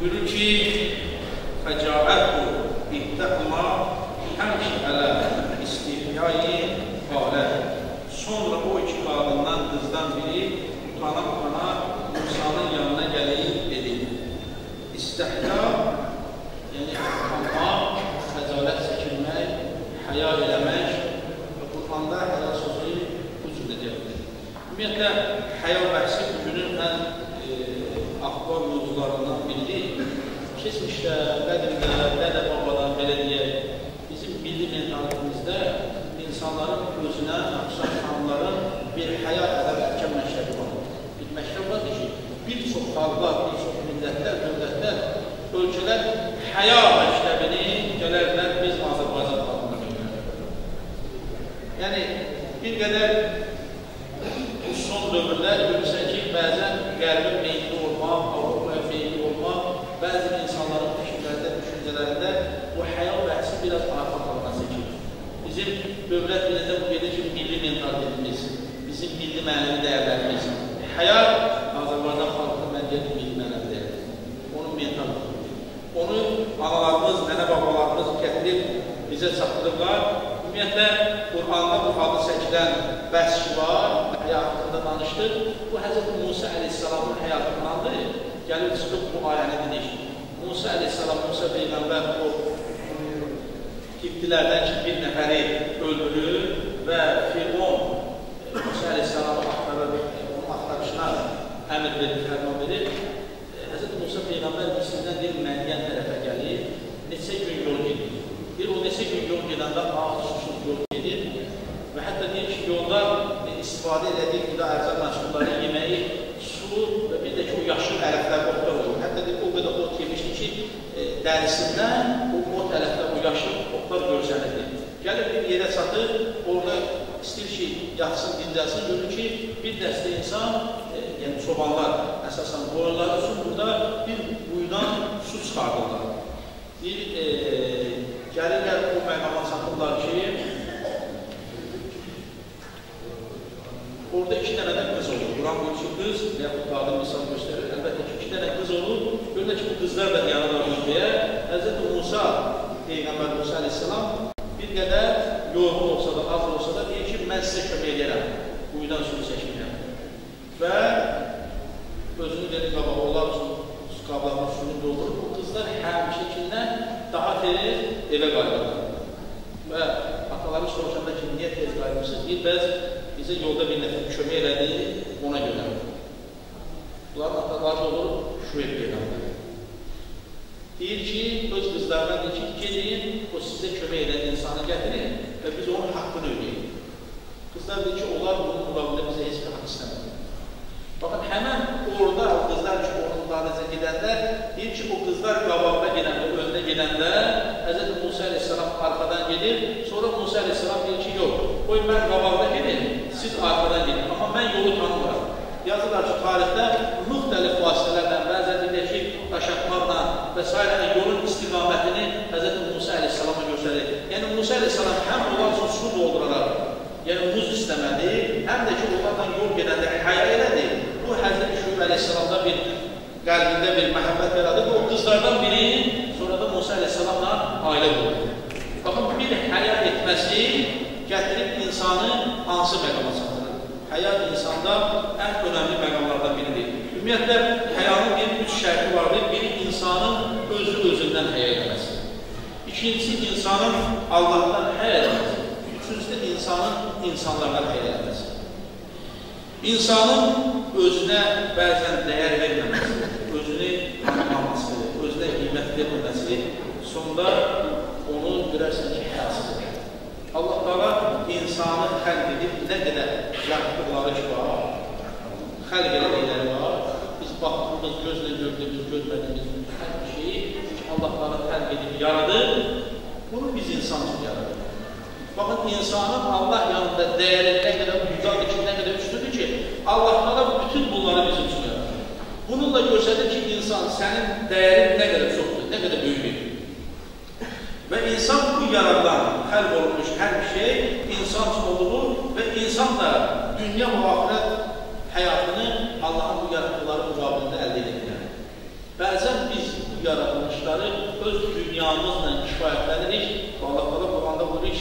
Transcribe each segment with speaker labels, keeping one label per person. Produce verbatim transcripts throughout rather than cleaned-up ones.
Speaker 1: buyurur ki, fəcabətdir, ihtəqma, həmşi ələ istihyayi qalə. Sonra o iki qadından, qızdan biri utana-utana Musanın yanına gəlib dedi. İstəhya, yəni utanmaq, xəcalət çəkilmək, həya eləmək və Qur'anda həya sözü bu cür edəcəkdir. Ümumiyyətlə, həya bəhsi bugünün ən axbar mövzularından biridir. Keçmişdə, qədimdə, dədə-babadan belə deyək, bizim milli mentalitimizdə insanların özünə, xanımların bir həya ədəb əhkəm məşrəbi var. Bir məşrəb vardır ki, bir çox xalqlar, bir çox millətlər, dövlətlər, ölkələr həya məşrəbini gələrlər biz Azərbaycan xalqına göndərir. Yəni, bir qədər bu son dövrlər görürsən ki, bəzən qərbin meyilli olmaq, Avropaya meyilli olmaq, bəzi insanların fikirlərində, düşüncələrində bu həya bəhsi biraz arxa qalına çəkilir. Bizim dövlət dilində bu gedir ki, milli mentalitetimiz, bizim milli mənəvi dəyərlərimiz. Həya Azərbaycan xalqının məncəli milli mənəvi dəyərdir. Onun mentalitetidir. Onu analarımız, nənə-babalarımız gətirib bizə çatdırırlar. Ümumiyyətlə, Qur'anda bu adı çəkilən bəhs ki var, həyatında danışdır. Bu, Həzrət Musa əleyhissalamın həyatındandır. Gəlib çıxıb bu ayəni dedik. Musa əleyhissalam, Musa Peyğəmbər o Qibdilərdən ki, bir nəfəri öldürür və Firon Musa əleyhissalamı axtarır, onun axtarışına əmr verir, fərman verir. Həzrət Musa Peyğəmbər Misirdən bir Mədyən tərəfə gəlir, neçə gün yol gedir. Bir o neçə gün yol gedəndə ağır susuz yol gedir və hətta deyir ki, yolda istifadə elədiyi qida ərzaq məşğulları yeməyi, su və bir də ki, o yaşıl ərəflər otlar olur. Hətta deyir, o qədər ot yemişdir ki, dərisindən o ot ərəflər, o yaşıl otlar görsənirdir. Gəlir bir yerə çatır, orada istəyir ki, yatsın, dincəlsin, görür ki, bir dəstə insan, yəni çobanlar əsasən qoyunları üçün burada bir quyudan su çıxardırlar. Bir, gəlirlər o məqama çatırlar ki, orada iki dənə də qız olur. Quran bu iki qız, yaxud qadın misal göstərir. Əlbəttə ki, iki dənə qız olur. Görürlər ki, bu qızlar da yanılardır deyə Həzrət Musa, Peyğəmbər Musa əleyhissalam bir qədər yorğun olsa da, az olsa da deyir ki, mən sizə kömək edərəm, quyudan suyu çəkməyəm. Və özünü verir qabağa, onlar üçün qabağının suyunu doldurur. Bu qızlar həm şəkildən daha tez evə qayıdırlar. Və ataları soruşanda ki, niyə tez qayıdırmışsınız? Bir bəz bizə yolda bir nəfər kömək elədi, ona görə. Bunların ataları olur, Şüeyb Peyğəmbər. Deyir ki, öz qızlarına deyir ki, gedin, o sizə kömək edən insanı gətirin və biz onun haqqını ödəyik. Qızlar deyir ki, onlar bunun müqabilində bizə heç bir haqq istəmir. Baxın, həmən orada qızlar ki, onun müqabilində gedəndə, deyir ki, o qızlar qabaqda gedəndə, önündə gedəndə, Həzrət Musa əleyhissalam arxadan gedir, sonra Musa əleyhissalam deyir ki, yox, qoy mən qabaqda gedin, siz arxadan gedin, amma mən yolu tanımıram. Yazırlar ki, tarixdə müxtəlif vasitələrdən, bəzən deyir ki, daşatmaqla və s. yolun istiqamətini Həzrət Musa əleyhissalama göstərir. Yəni, Musa əleyhissalam həm onlar üçün su dolduraraq, yəni muz istəmədi, həm də ki, onlardan yol gedəndə həya elədi. Bu, Həzrət Şüeyb əleyhissalamda bir qəlbində bir məhəbbət yaradır. O qızlardan biri sonra da Musa əleyhissalamla ailə qurur. Baxın, bir həya etməsi gətirib insanı hansı məqama çatdırır? Həya insanda ən önəmli məqamlardan biridir. Ümumiyyətlə, həyanın bir üç şərti vardır. Biri, insanın özü özündən həya etməsi. İkincisi, insanın Allahdan həya etməsi. Üçüncüsü də insanın insanlardan həya etməsi. İnsanın özünə bəzən dəyər verməməsi, özünü tanımaması, özünə qiymət verməməsi, sonda onu görərsən ki, həyasız edir. Allah Teala insanı xəlq edib, nə qədər yaxdıqları ki var, xəlq edəkləri var, biz baxdığımız, gözlə gördüyümüz, gözlədiyimiz hər bir şeyi, çünki Allah Teala xəlq edib yaradır, bunu biz insan üçün yaradır. Baxın, insanın Allah yanında dəyəri nə qədər yücadır ki, nə qədər üstüdür ki, Allah Teala bütün bunları bizim üçün yaradır. Bununla göstərir ki, insan sənin dəyərin nə qədər çoxdur, nə qədər böyüdür. Və insan bu yaradan, xəlq olunmuş hər bir şey insan üçün olur və insan da dünya və axirət həyatını Allahın bu yaratdıqları müqabilində əldə edə bilər. Bəzən biz bu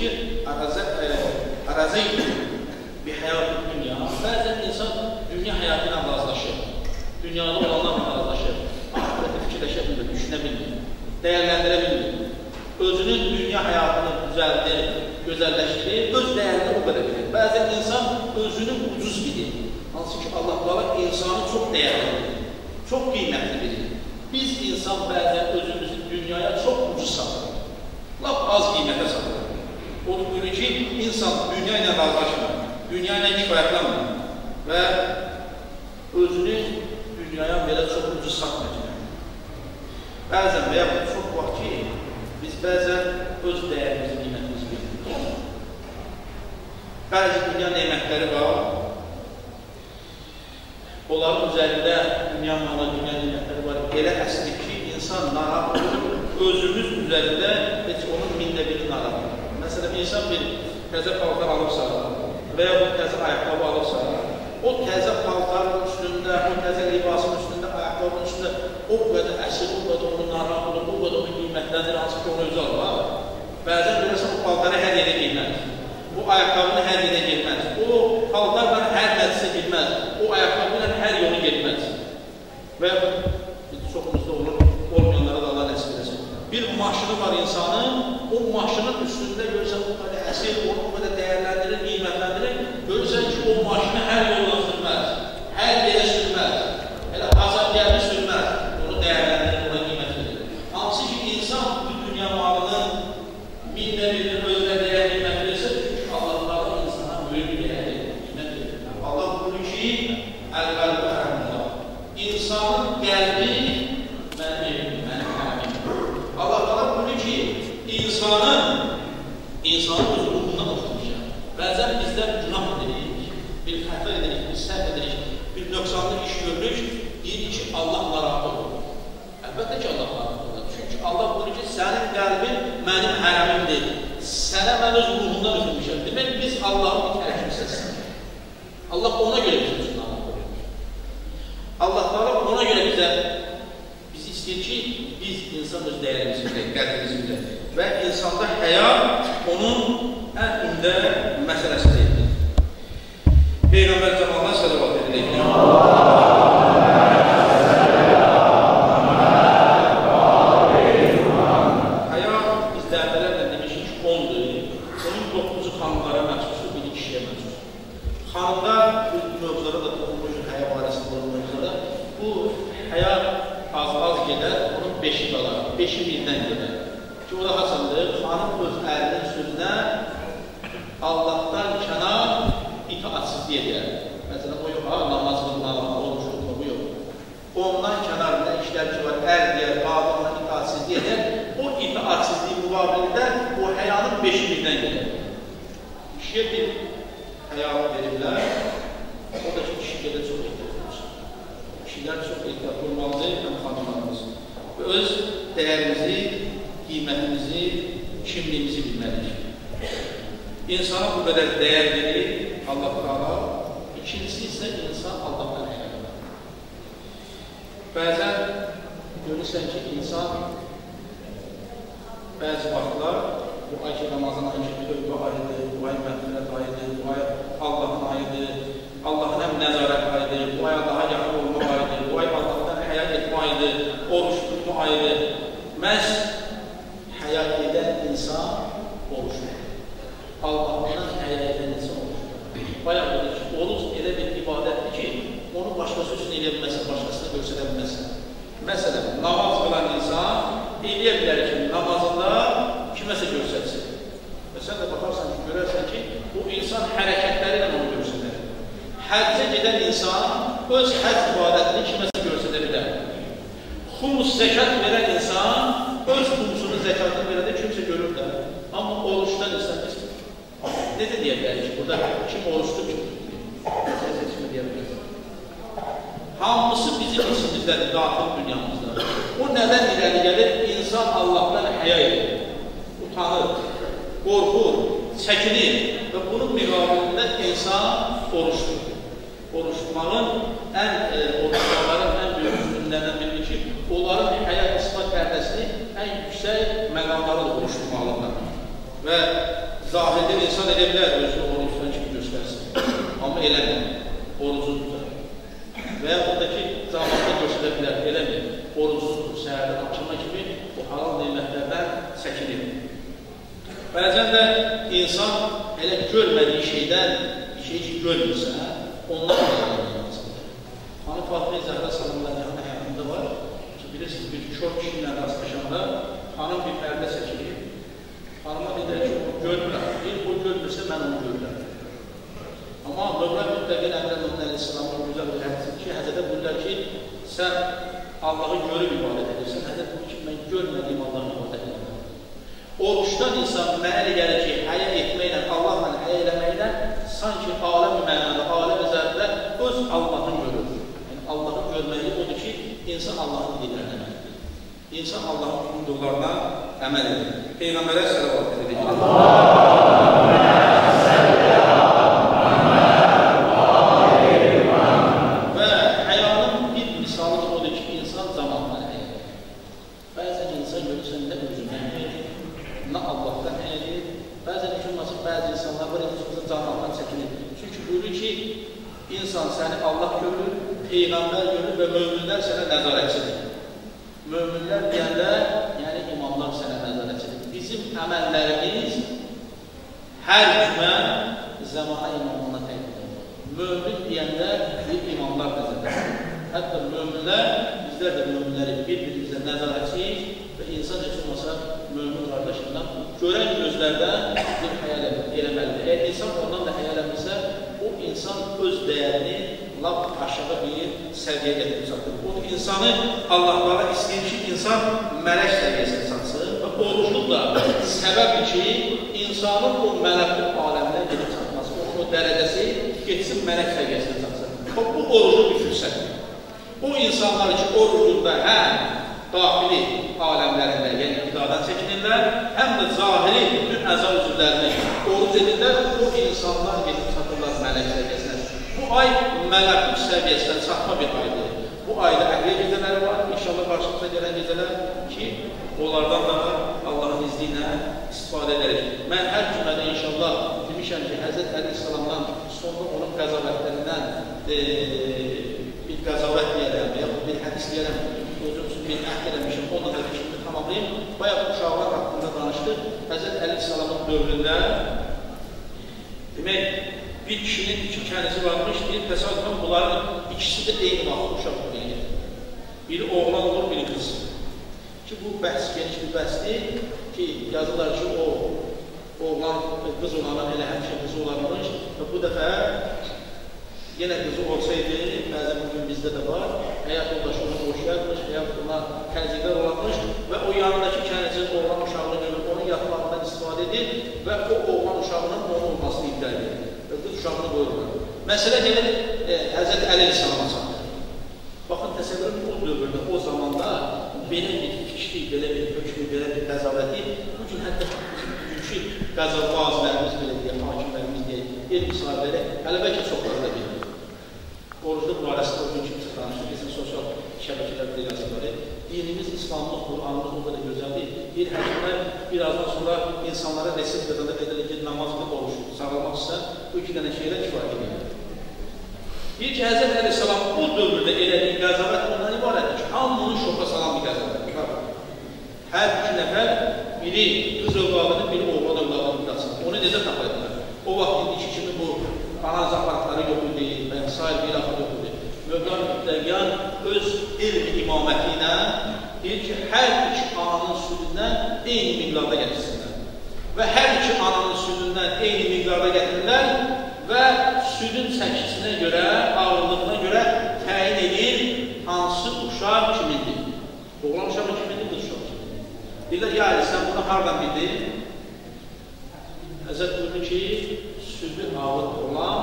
Speaker 1: ki, ərazəydir bir həyat dünya. Bəzən insan dünya həyatı ilə razılaşır, dünyada olanlarla razılaşır, ahirətə fikirləşə bilmir, düşünə bilmir, dəyərləndirə bilmir. Özünün dünya həyatını düzəldir, gözəlləşdirir, öz dəyərini o qədər bilir. Bəzən insan özünü ucuz bilir. Hansı ki, Allah qala insanı çox dəyərli bilir, çox qiymətli bilir. Biz insan bəzən özümüzü dünyaya çox ucuz satırıq, laf az qiymətə satırıq. Onu buyurur ki, insan dünya ilə razılaşmır, dünya ilə kifayətlənmir və özünü dünyaya belə çox ucuz satmayacaq. Bəzən və yaxud çox var ki, biz bəzən öz dəyərimizi, qiymətimizi bilmirik. Bəzi dünya nemətləri var, onların üzərində dünya malı, dünya nemətləri var. Elə əsli ki, insan narahat olur, özümüz üzərində heç onun mində biri narahat olur. Məsələn, insan bir təzə paltar alıbsa və ya bu təzə ayaqqabı alıbsa, o təzə paltarın üstündə, o təzə libasın üstündə, ayaqqabının üstündə o qədər əsir, o qədər onu narahat olur, o qədər onu qiymətləndir, hansı ki, onu özü alır. Bəzən görürsən, o paltarı hər yerə girməz, bu ayaqqabını hər yerə girməz, o paltarla hər nədisə girməz, o ayaqqabıyla hər yolu girməz. Və çoxumuzda olur, olmayanlara da Allah nəsib eləsin. Bir maşını var insanın, o maşının üstündə görürsən, o qədər əsir, onu o qədər dəyərləndirir, qiymətləndirir, görürsən ki, o maşını hər yolda sürməz, hər yerə sürməz, elə azad gəlmi sürməz, onu dəyərləndirir, ona qiymət verir. Hansı ki, insan bu dünya malının mində bilir, özünə dəyər qiymət verirsə, çünki Allah'ın insana böyük bir dəyəri qiymət verir. Allah buyurur ki, əl-qəlbə hərmullah, insanın qəlbi mənim evim, mənim hərmim. Allah buyurur ki, insanın, insanın öz ruhundan oxumayacaq. Bəzən bizlər günah edirik, bir xəta edirik, bir səhv edirik, bir nöqsanlı iş görürük, deyirik ki, Allah narahat olur. Əlbəttə ki, Allah narahat olur. Çünki Allah buyurur ki, sənin qəlbin mənim hərəmimdir. Sənə mən öz ruhundan üzülmüşəm. Demək, biz Allahın bir tərkimsəsin. Allah ona görə bizim üçün narahat olur. Allah ona görə bizə bizi istəyir ki, biz insan öz dəyərimizi bilək, qədrimizi bilək. Və insanda həya onun ən ündə məsələsidir. Peyğəmbər cəmalına sələvat edilir. Həya biz dərdələrlə demişik ki, ondur. Onun dokuzcu xanımlara məxsusdur, biri kişiyə məxsusdur. Xanımda bu mövzulara da toxunmuşdur, həya barəsində olan mövzulara. Bu həya az-az gedər, onun beşi qalar, beşi birdən gedər. Ki, o da haçandır, xanım öz əlinin sözünə Allahdan kənar itaatsizlik edər. Məsələn, o yox, namazlıqla, olmuşluqla, bu yox. Ondan kənar nə işlər ki var, əl deyər, qadınla itaatsizlik edər, o itaatsizliyi müqabilində o həyanın beşi birdən gedər. Kişiyə bir həyalı veriblər, o da ki, kişi gedə çox ehtiyatlıdır. Kişilər çox ehtiyatlı olmalıdır, həm xanımlarımız. Və öz dəyərimizi, qiymətimizi, kimliyimizi bilməliyik. İnsana bu qədər dəyər verir Allah Teala, ikincisi isə insan Allahdan xəyaldır. Bəzən görürsən ki, insan bəzi vaxtlar bu ay ki, Ramazan ayı ki, tövbə ayıdır, bu ay məğfirət ayıdır, bu ay Allahın ayıdır, Allahın həm nəzarət ayıdır, bu ay Allaha yaxın olma ayıdır, bu ay Allahdan həya etmə ayıdır, oruç tutma ayıdır. Məhz həya edən insan oruçdur. Allahdan həya edən insan oruçdur. Bayaq dedik ki, oruç elə bir ibadətdir ki, onu başqası üçün eləyə bilməsin, başqasına göstərə bilməsin. Məsələn, namaz qılan insan eləyə bilər ki, namazında kiməsə göstərsin. Və sən də baxarsan ki, görərsən ki, bu insan hərəkətləri ilə onu göstərir. Həccə gedən insan öz həcc ibadətini kiməsə göstərə bilər. Xumus zəkat verən insan öz xumusunu, zəkatını verəndə kimsə görür də. Amma oruçdan insan istəyir. Necə deyə bilər ki, burada kim oruçdur, kim seçimi deyə bilər. Hamısı bizim içimizdədir, daxil dünyamızda. O nədən irəli gəlir? İnsan Allahdan həya edir, utanır, qorxur, çəkilir və bunun müqabilində insan oruçdur. Oruç tutmağın ən, e, oruçların ən böyük üstünlərindən biridir ki, onların həya ispat pərdəsini ən yüksək məqamları oruç tutmalıdır. Və zahirdə insan edə bilər, özünü onu tutan kimi göstərsin. Amma eləmir, orucu tutar. Və yaxud da ki, zamanında göstərə bilər, eləmir, orucu tutur, səhərdən akşama kimi o halal neymətlərdən çəkilir. Bəzən də insan elə görmədiyi şeydən bir şey ki, görmürsə, ondan da yanılmasıdır. Hani Fatih Zəhra salamların həyatında var ki, bilirsiniz, bir kör kişi ilə rastlaşanda xanım bir pərdə çəkilir. Xanıma deyir ki, o görmürəm. Deyir, o görmürsə, mən onu görürəm. Amma Mövla Müttəqin Əmrəl Əleyhisselamın güzel bir hədisi ki, Həzrətə buyurlar ki, sən Allah'ı görüb ibadət edirsən. Həzrət buyur ki, mən görmədiyim Allah'ın ibadət edirəm. Oruçdan insan mənəli gəlir ki, həyə etməklə, Allahla həyə eləməklə sanki aləm-i mənada, aləm-i zərdə öz Allah'ın görür. Yəni, Allah'ın görməyi odur ki, insan Allah'ın dillərinə əməl edir. İnsan Allah'ın buyurduqlarına əməl edir. Peyğəmbərə səlavat edir. Və həyanın bir misalı odur ki, insan zamanla həyə edir. Bəzən insan görürsən nə özündən həyə edir, nə Allah'dan həyə edir. Bəzən düşünməsin, bəzi insanlar var, insanlar zamandan çəkilir. Çünki buyurur ki, insan səni Allah görür, Peyğəmbər görür və möminlər sənə nəzarətçidir. Möminlər deyəndə, yəni imamlar sənə nəzarətçidir. Bizim əməllərimiz hər cümə zamana imamına təqdim edir. Mömin deyəndə bir imamlar nəzarətçidir. Hətta möminlər, bizlər də möminləri bir-birimizə nəzarətçiyik və insan heç olmasa mömin qardaşından görən gözlərdən bir xəyal eləməlidir. Əgər insan ondan da xəyal eləmirsə, o insan öz dəyərini lap aşağı bir səviyyə gətirib çatır. O insanı Allahlara istəyir ki, insan mələk səviyyəsini çatsın və orucluq da səbəbi ki, insanın o mələklik aləminə gedib çatması, o dərəcəsi getsin mələk səviyyəsini çatsın. Bu orucluq bir fürsətdir. O insanlar ki, orucluqda həm daxili aləmlərində, yəni iqtidadan çəkinirlər, həm də zahiri bütün əza üzvlərini oruc edirlər, o insanlar gedib çatırlar mələk səviyyəsinə. Bu ay mələklik səviyyəsinə çatma bir aydır. Bu ayda əhliyə gecələri var, inşallah qarşımıza gələn gecələr ki, onlardan da Allahın izni ilə istifadə edərik. Mən hər cümədə inşallah demişəm ki, Həzrət Əleyhisselamdan sonra onun qəzavətlərindən e, bir qəzavət deyərəm, və yaxud bir hədis deyərəm, özüm üçün bir əhd eləmişim, onunla da fikrimi tamamlayayım. Bayaq uşaqlar haqqında danışdıq. Həzrət Əleyhisselamın dövründə demək, bir kişinin iki kənizi varmış, bir təsadüfən bunların ikisi də eyni vaxt uşaq olmayı. Biri oğlan olur, biri qız. Ki, bu bəhs, geniş bir bəhsdir ki, yazırlar ki, o oğlan, qız olanın elə həmişə qızı olarmış və bu dəfə yenə qızı olsaydı, bəzən bugün bizdə də var, həyat yoldaşı onu boşayarmış, həyat ona kənizliklər olarmış və o yanındakı kənizin oğlan uşağını görür, onun yaxınlarından istifadə edir və o oğlan uşağının onun olmasını iddia edir. Və qız uşağını qoyurlar. Məsələ gəlir e, Həzrət Əleyhisselama çatır. Baxın, təsəvvürün o dövrdə, o zamanda belə bir fikri, belə bir hökmü, belə bir qəzabəti, bugün hətta bugünkü qəzavazlərimiz belə deyək, hakimlərimiz deyək, elm sahibləri hələ bəlkə çoxları da bilir. Orucluq barəsində o gün kimsə danışır, bizim sosial şəbəkələrdə yazıları. Dinimiz, İslamımız, Qur'anımız o qədər gözəldir. Bir həkimlər birazdan sonra insanlara resept edəndə edilir ki, namazlı oruç sağlamaq istə, bu iki dənə şeylə kifayət edir. Deyir ki, Həzrət Əleyhisselam o dövrdə elədiyi qəzavət ondan ibarətdir ki, hamının şoka salan bir qəzavətdir. Hər iki nəfər, biri qız övladını, biri oğlan övladını qasın. Onu necə tapaydılar? O vaxt indiki kimi bu analiz aparatları yox idi və sair bir axı yox idi. Mövla Müttəqin öz elm imaməti ilə deyir ki, hər iki ananın südündən eyni miqdarda gətirsinlər. Və hər iki ananın südündən eyni miqdarda gətirirlər və südün çəkisinə görə, ağırlığına görə təyin edir hansı uşaq kimindir. Oğlan uşağı kimindir, qız uşağı kimindir. Deyirlər, ya əli, sən bunu hardan bildin? Həzrət buyurdu ki, südü ağır olan,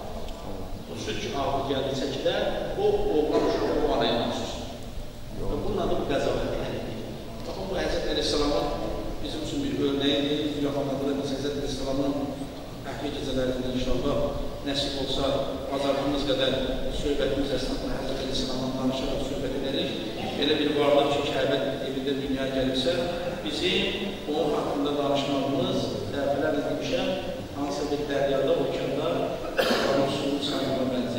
Speaker 1: o süd ki ağır gəldi çəkidə, o oğlan uşağı o anaya məxsusdur. Və bununla da bu qəzavət elədir. Baxın, bu Həzrət Əleyhisselamın bizim üçün bir örnəyidir. Yaxanladılar biz Həzrət Əleyhisselamın əhli gecələrində inşallah nəsib olsa, bazardığımız qədər söhbətimiz əsnafına Həzrət Əleyhisselamdan danışaraq söhbət edərik. Elə bir varlıq ki, Kəbət evində dünyaya gəlirsə, bizim onun haqqında danışmağımız dəfələrlə demişəm, hansısa bir dəryada, okeanda, qalan suyun sayılma